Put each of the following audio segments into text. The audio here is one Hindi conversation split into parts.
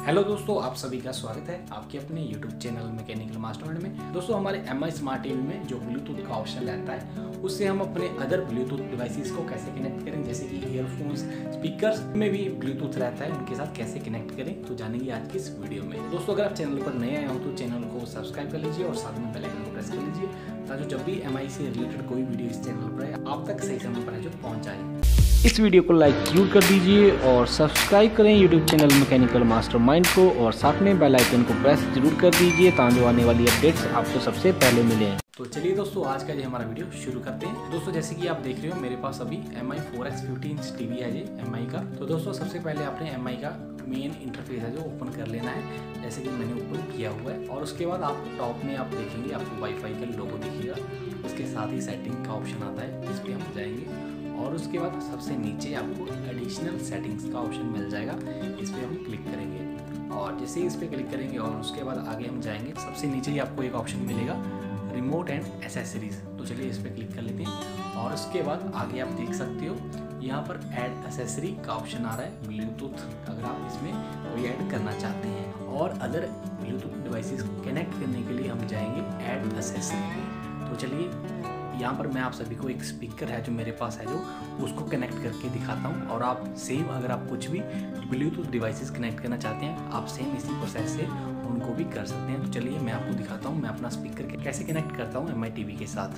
हेलो दोस्तों, आप सभी का स्वागत है आपके अपने YouTube चैनल मैकेनिकल मास्टरमाइंड में। दोस्तों, हमारे MI स्मार्ट टीवी में जो ब्लूटूथ का ऑप्शन रहता है उससे हम अपने अदर ब्लूटूथ डिवाइसेस को कैसे कनेक्ट करें, जैसे कि ईयरफोन्स, स्पीकर्स में भी ब्लूटूथ रहता है, उनके साथ कैसे कनेक्ट करें तो जानेंगे आज की इस वीडियो में। दोस्तों, अगर आप चैनल पर नए आए हो तो चैनल को सब्सक्राइब कर लीजिए और साथ में बेल आइकन को प्रेस कर लीजिए ताकि जब भी MI से रिलेटेड कोई वीडियो इस चैनल पर है आप तक सही समय पर जो पहुँच जाए। इस वीडियो को लाइक जरूर कर दीजिए और सब्सक्राइब करें यूट्यूब चैनल मैकेनिकल मास्टरमाइंड को और साथ में बेल आइकन को प्रेस जरूर कर दीजिए ताकि आने वाली अपडेट्स आपको सबसे पहले मिलें। तो चलिए दोस्तों, आज का ये हमारा वीडियो शुरू करते हैं। दोस्तों, जैसे कि आप देख रहे हो मेरे पास अभी MI 4X 50 इंच टीवी है ये MI का। तो दोस्तों, सबसे पहले आपने MI का मेन इंटरफेस है जो ओपन कर लेना है, जैसे कि मैंने ओपन किया हुआ है। और उसके बाद आप टॉप में आप देखेंगे आपको वाईफाई का लोगो दिखेगा, उसके साथ ही सेटिंग का ऑप्शन आता है, इस पर हम जाएंगे और उसके बाद सबसे नीचे आपको एडिशनल सेटिंग्स का ऑप्शन मिल जाएगा, इस पर हम क्लिक करेंगे। और जैसे ही इस पर क्लिक करेंगे और उसके बाद आगे हम जाएंगे, सबसे नीचे ही आपको एक ऑप्शन मिलेगा रिमोट एंड एसेसरीज। तो चलिए इस पर क्लिक कर लेते हैं और उसके बाद आगे आप देख सकते हो यहाँ पर ऐड एसेसरी का ऑप्शन आ रहा है ब्लूटूथ, अगर आप इसमें कोई ऐड करना चाहते हैं। और अदर ब्लूटूथ डिवाइसेस कनेक्ट करने के लिए हम जाएंगे ऐड एसेसरी। तो चलिए यहाँ पर मैं आप सभी को एक स्पीकर है जो मेरे पास है जो उसको कनेक्ट करके दिखाता हूँ। और आप सेम अगर आप कुछ भी ब्लूटूथ डिवाइसेस कनेक्ट करना चाहते हैं आप सेम इसी प्रोसेस से उनको भी कर सकते हैं। तो चलिए मैं आपको दिखाता हूँ मैं अपना स्पीकर कैसे कनेक्ट करता हूँ MI टीवी के साथ।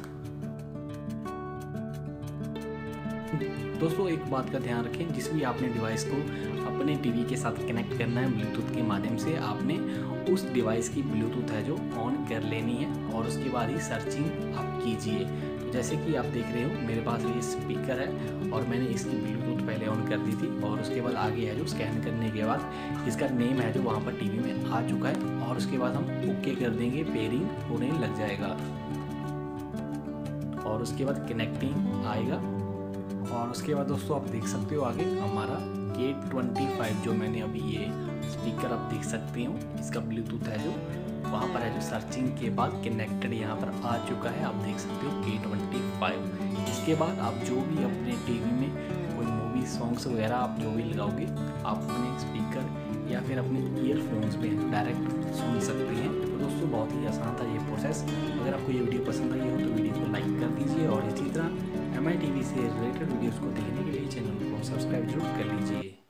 दोस्तों, एक बात का ध्यान रखें, जिस भी आपने डिवाइस को अपने टीवी के साथ कनेक्ट करना है ब्लूटूथ के माध्यम से, आपने उस डिवाइस की ब्लूटूथ है जो ऑन कर लेनी है और उसके बाद ही सर्चिंग आप कीजिए। तो जैसे कि आप देख रहे हो मेरे पास ये स्पीकर है और मैंने इसकी ब्लूटूथ पहले ऑन कर दी थी और उसके बाद आगे है जो स्कैन करने के बाद इसका नेम है जो वहाँ पर टीवी में आ चुका है और उसके बाद हम ओके कर देंगे, पेयरिंग होने लग जाएगा और उसके बाद कनेक्टिंग आएगा। और उसके बाद दोस्तों आप देख सकते हो आगे हमारा K25 जो मैंने अभी ये स्पीकर आप देख सकते हो, इसका ब्लूटूथ है जो वहाँ पर है जो सर्चिंग के बाद कनेक्टेड यहाँ पर आ चुका है, आप देख सकते हो K25। इसके बाद आप जो भी अपने टीवी में कोई मूवी सॉन्ग्स वगैरह आप जो भी लगाओगे आप अपने स्पीकर या फिर अपने ईयरफोन्स पे डायरेक्ट सुन सकते हैं। तो दोस्तों, बहुत ही आसान था ये प्रोसेस। अगर आपको ये वीडियो पसंद आई हो तो वीडियो को लाइक कर दीजिए और इसी तरह MI टीवी से रिलेटेड वीडियोज़ को देखने के लिए चैनल को सब्सक्राइब जरूर कर लीजिए।